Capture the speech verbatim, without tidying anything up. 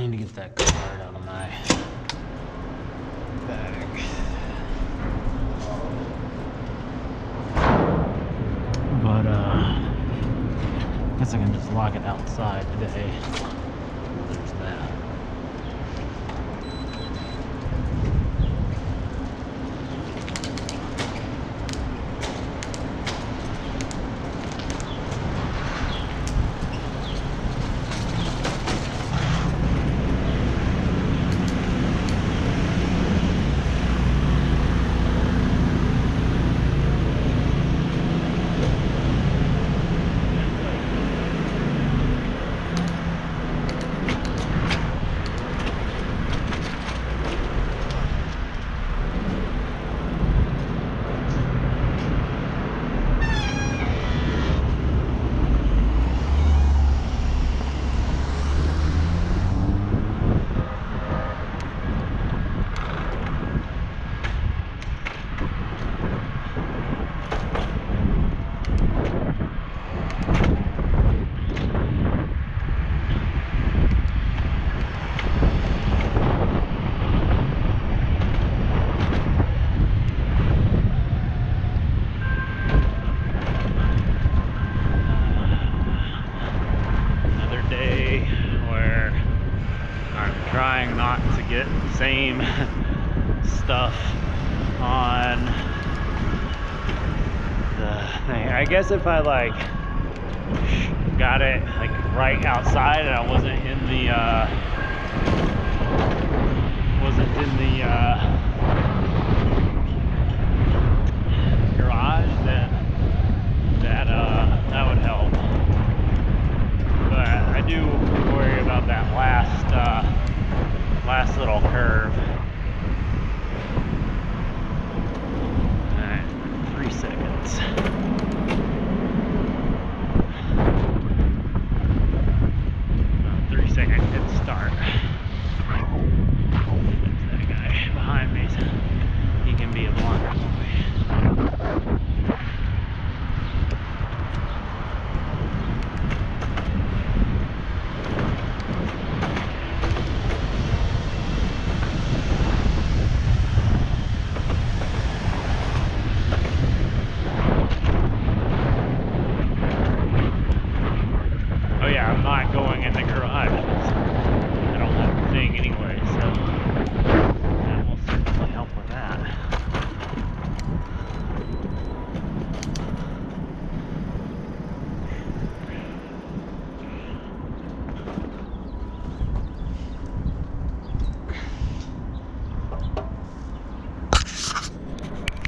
need to get that card out of my bag. But uh, I guess I can just lock it outside today. There's that. Trying not to get the same stuff on the thing. I guess if I like got it like right outside and I wasn't in the uh wasn't in the uh